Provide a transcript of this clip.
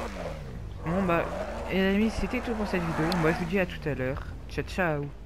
Bon bah, les amis, c'était tout pour cette vidéo. Moi, je vous dis à tout à l'heure. Ciao, ciao.